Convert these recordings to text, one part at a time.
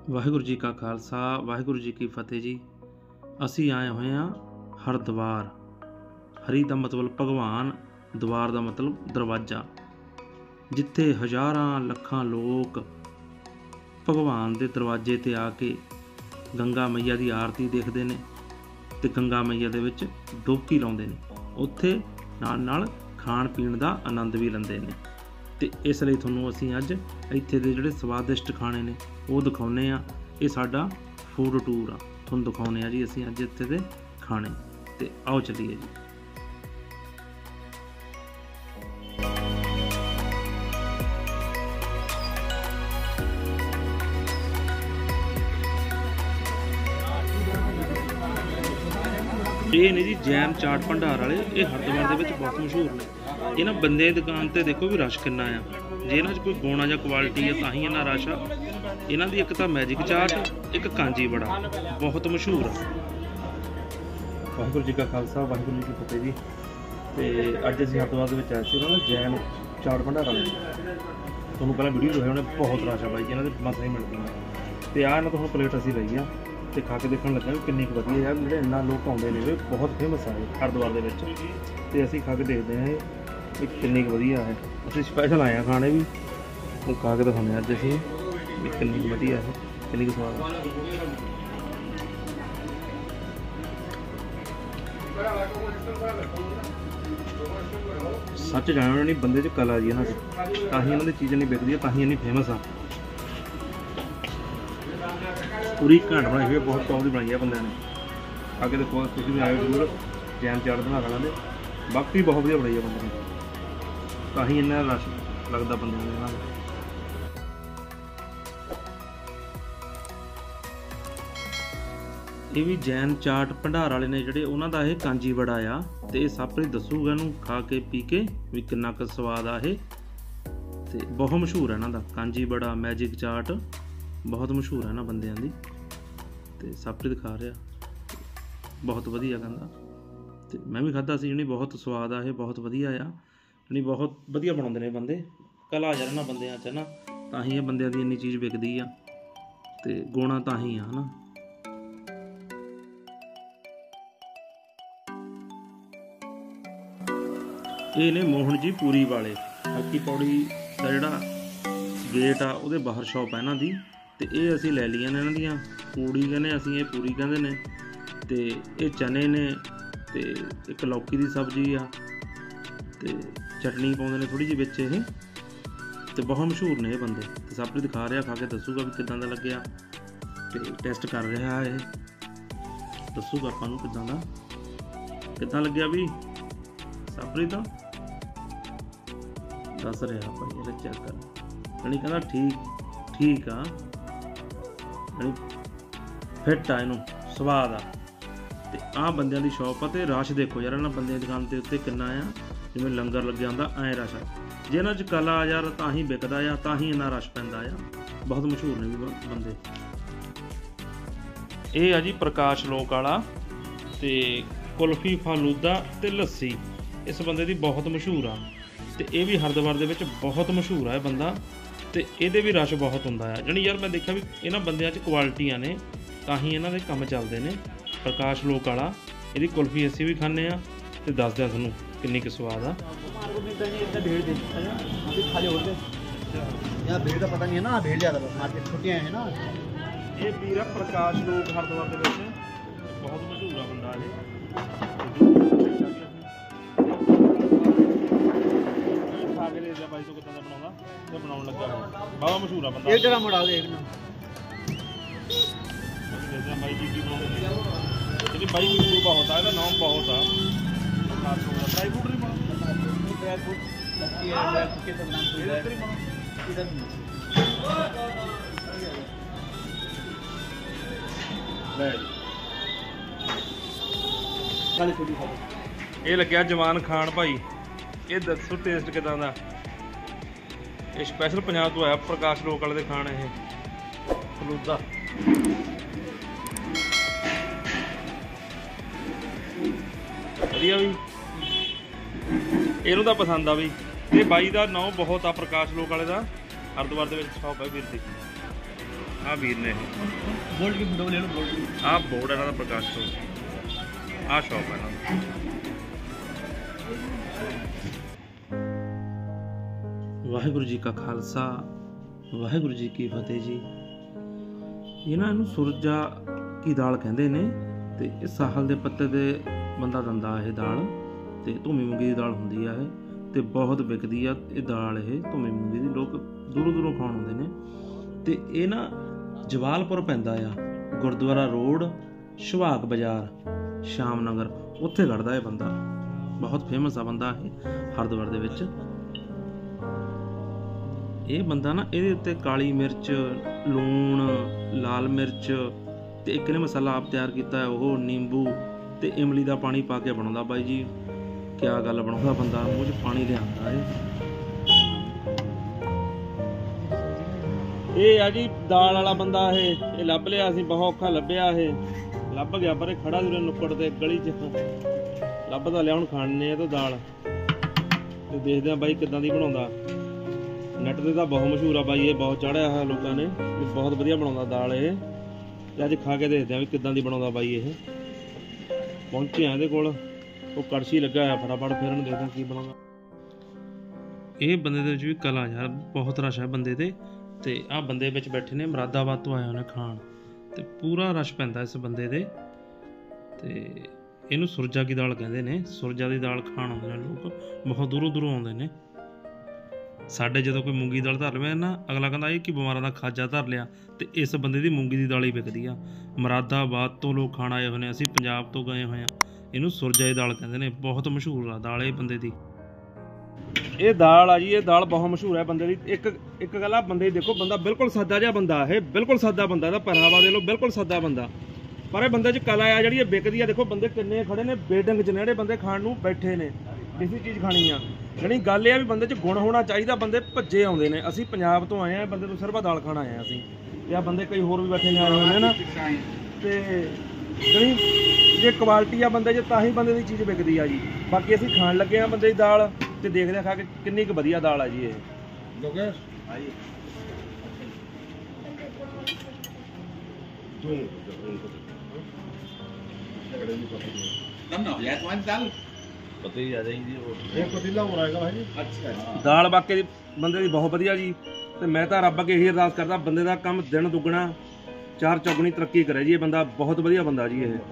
वाहिगुरू जी का खालसा वाहिगुरू जी की फतेह जी। असी आए हुए हाँ हरद्वार। हरी का मतलब भगवान, द्वार का मतलब दरवाजा, जिथे हज़ारां लखां लोग भगवान के दरवाजे ते आके गंगा मैया की आरती देखते हैं ते गंगा मैया दे विच डुबकी लाउंदे ने। उत्थे नाल नाल खाण पीण का आनंद भी लैंदे ने। ते इसलिए तुहानूं असीं अज इत्थे दे जिहड़े स्वादिष्ट खाने ने वो दिखाउने आ। ये साडा फूड टूर आ, तुहानूं दिखाउने आ जी असीं अज इत्थे दे खाने। ते आओ चलीए जी। ये ने जी जैन चाट भंडार वाले, ये हरिद्वार दे विच बहुत मशहूर ने। इन्हां बंदे दी दुकान ते देखो भी रश किन्ना आ। जे इन्हां च कोई गुणा जां क्वालिटी है तां ही इन्ना रश आ। इन्हां दी एक तां मैजिक चाट, एक कांजी बड़ा बहुत मशहूर आ। वाहिगुरू जी का खालसा वाहिगुरू जी की फतेह जी। ते अज असीं हरिद्वार दे विच आए सी ना जैन चाट भंडार वाले। तुहानूं पहलां वीडियो दिखाई उन्हें बहुत रश आ बाई जी, इन्हां दे मसां ही मिलदी आ। ते आ इन्हां तो हुण प्लेट असीं लई आ ते खा के देखण लगे भी किन्नी कुछ वधिया है। जिहड़े इन्ना लोग आउंदे ने बहुत फेमस है हरिद्वार दे विच। ते असीं खा के देखते हैं कि किन्नी कुछ वधिया है। असीं स्पैशल आए हैं खाने भी, तो खा के दिखाने अज असीं भी किन्नी वधिया है, किन्नी कुछ स्वाद है। सच जाना नहीं बंदे च कला जी इन्हां च, तां ही इन्हां दी चीज़ नहीं बिकदी, तां ही इन्नी फेमस आ। पूरी घंट बनाई हुई है, बहुत टॉप की बनाई है बंदे ने। आगे देखो तुम भी आए जरूर जैन चाट बना वाले, बाकी बहुत वधिया बनाई है बंदे ने, तां ही इन्ना रश लगता बंदे ने। ये भी जैन चाट भंडार वाले ने जिहड़े, उन्हां दा ये कांजी बड़ा आ। ते सापरे दसूगा इहनूं खा के पी के भी किन्ना क स्वाद आ। ये ते बहुत मशहूर है इन्हां दा कांजी बड़ा, मैजिक चाट बहुत मशहूर है इन्हां बंदियां दी। ते सापरे दिखा रहा बहुत वधिया कहंदा। ते मैं भी खाधा सी, जणी बहुत स्वाद आ। ये बहुत वधिया आ, जणी बहुत वधिया बनाउंदे ने बंदे। कला यार इन्हां बंदियां च ना, तां ही ये बंदियां दी इन्नी चीज़ विकदी आ ते गुणा तां ही आ ना। ये ने मोहन जी पूरी वाले, हल्की पौड़ी का जिहड़ा गेट आ उहदे बाहर शॉप है इन्हां दी। ते ये असीं लै लियां ने इन्हां दियां पूड़ी कहने, असीं ये पूरी कहंदे ने। ते ये चने ने, ते एक लौकी की सब्जी आ, ते चटनी पाउंदे ने थोड़ी जी विच। ये ते बहुत मशहूर ने ये बंदे। ते सापरे दिखा रहा, खा के दसूगा भी किदां दा लग्गिया। ते टेस्ट कर रहा है, दसूगा आपां नूं किदां दा, किदां लग्गिया भी सापरे दा दस रहा भाई। ये चेक कर यानी कहना ठीक ठीक आ, यानी फिट आ, इनू स्वाद आ। ते आ बंदियां दी शॉप आ। ते रश देखो यार इन्हां बंदियां दी दुकान ते उत्ते किन्ना आ, जिवें लंगर लग्गिया हुंदा ऐ रश आ। जे इन्हां च कला यार तां ही विकदा आ, तां ही इन्ना रश पैंदा आ। बहुत मशहूर ने भी बंदे। ये आ जी प्रकाश लोक वाला, ते कुल्फी फालूदा ते लस्सी इस बंदे दी बहुत मशहूर आ। ते ये भी हरिद्वार दे विच बहुत मशहूर है बंदा। ते इहदे भी रश बहुत हुंदा है। जानी यार मैं देखा भी इन्हां बंदियां च क्वालिटियां ने, तां ही इन्हां दे कम चलदे ने। प्रकाश लोक वाला, इहदी कुल्फी असीं भी खाने आ ते दसदे आ तुहानूं किन्नी क स्वाद आ। भीड़ का पता नहीं है ना, भीड़ ज़्यादा मार्केट छुट्टियाँ हैं ना। ये वीर प्रकाश लोक हरिद्वार दे विच बहुत मशहूर आ बंदा। ये भाई तो कितना बनाउंदा ते बनाउण लगा बाबा मशहूर आ बंदा। एक जगह मुड़ा दे एक ना भाई जी की बनाउंदे भाई मशहूर बहुत आ, ਇਹਦਾ नाम बहुत आ। ड्राई फ्रूट नहीं बना, ड्राई फ्रूट लस्सी है, ड्राई फ्रूट के सब नाम इधर ये लग्या जवान खान भाई। ये दसो टेस्ट किदां दा। ये स्पैशल पंजाब तो आया प्रकाश लोक वाले दे खाण। ये फलूदा वधिया भी, इहनूं तां पसंद आ भी। ये बाई दा नाम बहुत आ प्रकाश लोक वाले दा, हरिद्वार दे विच शॉप है वीर दी। ਆ ਵੀਰ ਨੇ गोल्ड की फोटो ले लो गोल्ड की। ਆ ਬੋਰਡ ਇਹਨਾਂ ਦਾ ਪ੍ਰਕਾਸ਼ ਤੋਂ ਆ ਸ਼ੌਪ ਹੈ ਇਹਨਾਂ ਦੀ। ਵਾਹਿਗੁਰੂ ਜੀ ਕਾ ਖਾਲਸਾ ਵਾਹਿਗੁਰੂ ਜੀ ਕੀ ਫਤਿਹ ਜੀ। ਇਹਨਾਂ ਨੂੰ ਸੁਰਜਾ ਕੀ ਦਾਲ ਕਹਿੰਦੇ ਨੇ ਤੇ ਇਹ ਸਾਹਲ ਦੇ ਪੱਤੇ ਦੇ ਬੰਦਾ ਦਿੰਦਾ ਇਹ ਦਾਲ ਤੇ ਧੂਮੀ ਮੂੰਗੀ ਦੀ ਦਾਲ ਹੁੰਦੀ ਆ ਇਹ ਤੇ ਬਹੁਤ ਵਿਕਦੀ ਆ ਇਹ ਦਾਲ। ਇਹ ਧੂਮੀ ਮੂੰਗੀ ਦੀ ਲੋਕ ਦੂਰੋਂ ਦੂਰੋਂ ਖਾਣ ਆਉਂਦੇ ਨੇ ਤੇ ਇਹ ਨਾ ਜਵਾਲਪੁਰ ਪੈਂਦਾ ਆ, ਗੁਰਦੁਆਰਾ ਰੋਡ, ਸੁਹਾਗ ਬਾਜ਼ਾਰ, ਸ਼ਾਮ ਨਗਰ, ਉੱਥੇ ਕੱਢਦਾ ਇਹ ਬੰਦਾ। ਬਹੁਤ ਫੇਮਸ ਆ ਬੰਦਾ ਇਹ ਹਰਿਦੁਆਰ ਦੇ ਵਿੱਚ। ਇਹ ਬੰਦਾ ਨਾ ਇਹਦੇ ਉੱਤੇ ਕਾਲੀ ਮਿਰਚ, ਲੂਣ, ਲਾਲ ਮਿਰਚ ਤੇ ਇੱਕ ਨੇ ਮਸਾਲਾ ਆਪ ਤਿਆਰ ਕੀਤਾ ਹੈ, ਉਹ ਨਿੰਬੂ ਤੇ ਇਮਲੀ ਦਾ ਪਾਣੀ ਪਾ ਕੇ ਬਣਾਉਂਦਾ। ਬਾਈ ਜੀ ਕਿਆ ਗੱਲ ਬਣਾਉਂਦਾ ਬੰਦਾ, ਮੂੰਹ 'ਚ ਪਾਣੀ ਲਿਆਉਂਦਾ ਇਹ ਆ ਜੀ ਦਾਲ ਵਾਲਾ ਬੰਦਾ। ਇਹ ਲੱਭ ਲਿਆ ਸੀ, ਬਹੁਤ ਔਖਾ ਲੱਭਿਆ। ਇਹ ਲੱਭ ਗਿਆ ਪਰ ਇਹ ਖੜਾ ਸੀ ਨੁੱਕੜ ਤੇ ਗਲੀ 'ਚ। ਲੱਭਦਾ ਲਿਆ ਹੁਣ ਖਾਣੇ ਆ ਤਾਂ ਦਾਲ ਤੇ ਦੇਖਦੇ ਆ ਬਾਈ ਕਿੱਦਾਂ ਦੀ ਬਣਾਉਂਦਾ। ਨੈਟ ਤੇ ਤਾਂ ਬਹੁਤ ਮਸ਼ਹੂਰ ਆ ਬਾਈ, ਇਹ ਬਹੁਤ ਚੜ੍ਹਿਆ ਹੋਇਆ ਲੋਕਾਂ ਨੇ, ਇਹ ਬਹੁਤ ਵਧੀਆ ਬਣਾਉਂਦਾ ਦਾਲ ਇਹ। ਤੇ ਅੱਜ ਖਾ ਕੇ ਦੇਖਦੇ ਆ ਵੀ ਕਿੱਦਾਂ ਦੀ ਬਣਾਉਂਦਾ ਬਾਈ ਇਹ। ਪਹੁੰਚੇ ਆ ਇਹਦੇ ਕੋਲ, ਉਹ ਕੜਛੀ ਲੱਗਾ ਹੋਇਆ, ਫਟਾਫਟ ਫੇਰਨ ਦੇਖਦੇ ਆ ਕੀ ਬਣਾਉਂਦਾ। ਇਹ ਬੰਦੇ ਦੇ ਵਿੱਚ ਵੀ ਕਲਾ ਯਾਰ, ਬਹੁਤ ਰਸ਼ ਹੈ ਬੰਦੇ ਤੇ ਆਹ ਬੰਦੇ ਵਿੱਚ ਬੈਠੇ ਨੇ ਮੁਰਾਦਾਬਾਦ ਤੋਂ ਆਏ ਹੋਣੇ ਖਾਣ ਤੇ ਪੂਰਾ ਰਸ਼ ਪੈਂਦਾ ਇਸ ਬੰਦੇ ਦੇ। ਤੇ ਇਹਨੂੰ ਸੁਰਜਾ ਕੀ ਦਾਲ ਕਹਿੰਦੇ ਨੇ। ਸੁਰਜਾ ਦੀ ਦਾਲ ਖਾਣ ਆਉਂਦੇ ਨੇ ਲੋਕ, ਬਹੁਤ ਦੂਰੋਂ ਦੂਰੋਂ ਆਉਂਦੇ ਨੇ। ਸਾਡੇ ਜਦੋਂ ਕੋਈ ਮੂੰਗੀ ਦਾਲ ਧਰ ਲਵੇ ਨਾ, ਅਗਲਾ ਕਹਿੰਦਾ ਇਹ ਕੀ ਬਿਮਾਰਾਂ ਦਾ ਖਾਜਾ ਧਰ ਲਿਆ, ਤੇ ਇਸ ਬੰਦੇ ਦੀ ਮੂੰਗੀ ਦੀ ਦਾਲ ਹੀ ਵਿਕਦੀ ਆ। ਮੁਰਾਦਾਬਾਦ ਤੋਂ ਲੋਕ ਖਾਣ ਆਏ ਹੋਏ ਨੇ, ਅਸੀਂ ਪੰਜਾਬ ਤੋਂ ਗਏ ਹੋਏ ਆ। ਇਹਨੂੰ ਸੁਰਜਾ ਦੀ ਦਾਲ ਕਹਿੰਦੇ ਨੇ, ਬਹੁਤ ਮਸ਼ਹੂਰ ਆ ਦਾਲ ਇਹ ਬੰਦੇ ਦੀ। ਇਹ ਦਾਲ ਆ ਜੀ, ਇਹ ਦਾਲ ਬਹੁਤ ਮਸ਼ਹੂਰ ਹੈ ਬੰਦੇ ਦੀ। ਇੱਕ ਗੱਲ ਆ ਬੰਦੇ ਦੀ ਦੇਖੋ, ਬੰਦਾ ਬਿਲਕੁਲ ਸਾਦਾ ਜਿਹਾ ਬੰਦਾ, ਇਹ ਬਿਲਕੁਲ ਸਾਦਾ ਬੰਦਾ, ਇਹਦਾ ਪਹਿਰਾਵਾ ਦੇ ਲੋ ਬਿਲਕੁਲ ਸਾਦਾ ਬੰਦਾ, ਪਰ ਇਹ ਬੰਦੇ 'ਚ ਕਲਾ ਆ ਜਿਹੜੀ ਇਹ ਵਿਕਦੀ ਆ। ਦੇਖੋ ਬੰਦੇ ਕਿੰਨੇ ਖੜੇ ਨੇ ਬੇਡੰਗ 'ਚ, ਜਿਹੜੇ ਬੰਦੇ ਖਾਣ ਨੂੰ ਬੈਠੇ ਨੇ, ਕਿਸੇ ਚੀਜ਼ ਖਾਣੀ ਆ। ਜਿਹੜੀ ਗੱਲ ਇਹ ਆ ਵੀ ਬੰਦੇ 'ਚ ਗੁਣ ਹੋਣਾ ਚਾਹੀਦਾ, ਬੰਦੇ ਭੱਜੇ ਆਉਂਦੇ ਨੇ। ਅਸੀਂ ਪੰਜਾਬ ਤੋਂ ਆਏ ਆ, ਬੰਦੇ ਤੋਂ ਸਿਰਫ ਦਾਲ ਖਾਣ ਆਏ ਆ ਅਸੀਂ, ਤੇ ਆ ਬੰਦੇ ਕਈ ਹੋਰ ਵੀ ਬੈਠੇ ਨੇ ਆਏ ਹੋਏ ਨੇ ਨਾ। ਤੇ ਜਿਹੜੀ ਜੇ ਕੁਆਲਿਟੀ ਆ ਬੰਦੇ 'ਚ ਤਾਂ ਹੀ ਬੰਦੇ ਦੀ ਚੀਜ਼ ਵਿਕਦੀ ਆ ਜੀ। ਬਾਕੀ ਅਸੀਂ ਖਾਣ ਲੱਗੇ ਆ ਬੰਦੇ ਦੀ ਦਾਲ ਤੇ ਦੇਖਦੇ ਆ ਖਾ ਕੇ ਕਿੰਨੀ ਕੁ ਵਧੀਆ ਦਾਲ ਆ ਜੀ ਇਹ। ਦਾਲ ਬਾਕੀ ਦੀ ਬੰਦੇ ਦੀ ਬਹੁਤ ਵਧੀਆ ਜੀ। ਤੇ ਮੈਂ ਤਾਂ ਰੱਬ ਅੱਗੇ ਇਹੀ ਅਰਦਾਸ ਕਰਦਾ, ਬੰਦੇ ਦਾ ਕੰਮ ਦਿਨ ਦੁੱਗਣਾ ਚਾਰ ਚੌਗੁਣੀ ਤਰੱਕੀ ਕਰੇ ਜੀ। ਇਹ ਬੰਦਾ ਬਹੁਤ ਵਧੀਆ ਬੰਦਾ ਜੀ ਇਹ।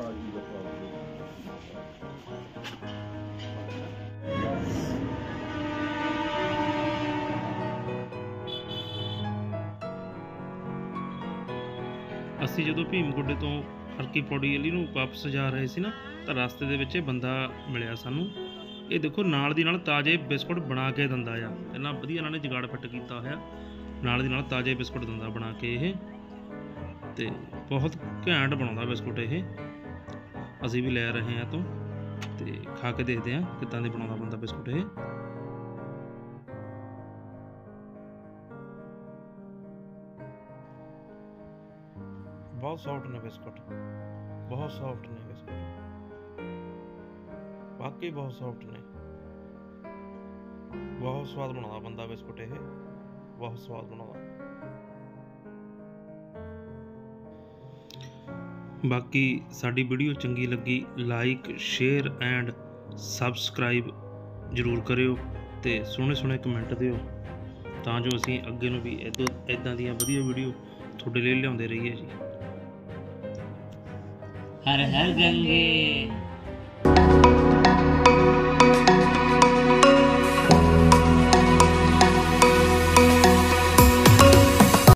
ਅਸੀਂ ਜਦੋਂ ਭੀਮਗੁੱਡੇ ਤੋਂ ਹਲਕੀ ਪੌੜੀ ਵਾਲੀ ਨੂੰ ਵਾਪਸ ਜਾ ਰਹੇ ਸੀ ਨਾ, ਤਾਂ ਰਸਤੇ ਦੇ ਵਿੱਚ ਇਹ ਬੰਦਾ ਮਿਲਿਆ ਸਾਨੂੰ। ਇਹ ਦੇਖੋ ਨਾਲ ਦੀ ਨਾਲ ਤਾਜ਼ੇ ਬਿਸਕੁਟ ਬਣਾ ਕੇ ਦਿੰਦਾ ਆ। ਇੰਨਾ ਵਧੀਆ ਇਹਨਾਂ ਨੇ ਜੁਗਾੜ ਫਿੱਟ ਕੀਤਾ ਹੋਇਆ, ਨਾਲ ਦੀ ਨਾਲ ਤਾਜ਼ੇ ਬਿਸਕੁਟ ਦਿੰਦਾ ਬਣਾ ਕੇ ਇਹ। ਤੇ ਬਹੁਤ ਘੈਂਟ ਬਣਾਉਂਦਾ ਬਿਸਕੁਟ ਇਹ। ਅਸੀਂ ਵੀ ਲੈ ਰਹੇ ਹਾਂ ਤੋਂ, ਤੇ ਖਾ ਕੇ ਦੇਖਦੇ ਹਾਂ ਕਿੱਦਾਂ ਦੇ ਬਣਾਉਂਦਾ ਬੰਦਾ ਬਿਸਕੁਟ ਇਹ। ਬਹੁਤ ਸੌਫਟ ਨੇ ਬਿਸਕੁਟ, ਬਹੁਤ ਸੌਫਟ ਨੇ ਬਿਸਕੁਟ, ਵਾਕਈ ਬਹੁਤ ਸੌਫਟ ਨੇ। ਬਹੁਤ ਸਵਾਦ ਬਣਾਉਂਦਾ ਬੰਦਾ ਬਿਸਕੁਟ ਇਹ, ਬਹੁਤ ਸਵਾਦ ਬਣਾਉਂਦਾ। ਬਾਕੀ ਸਾਡੀ ਵੀਡੀਓ ਚੰਗੀ ਲੱਗੀ, ਲਾਈਕ, ਸ਼ੇਅਰ ਐਂਡ ਸਬਸਕ੍ਰਾਈਬ ਜ਼ਰੂਰ ਕਰਿਓ ਤੇ ਸੋਹਣੇ ਸੋਹਣੇ ਕਮੈਂਟ ਦਿਓ, ਤਾਂ ਜੋ ਅਸੀਂ ਅੱਗੇ ਨੂੰ ਵੀ ਇੱਦਾਂ ਦੀਆਂ ਵਧੀਆ ਵੀਡੀਓ ਤੁਹਾਡੇ ਲਈ ਲਿਆਉਂਦੇ ਰਹੀਏ ਜੀ। हर हर गंगे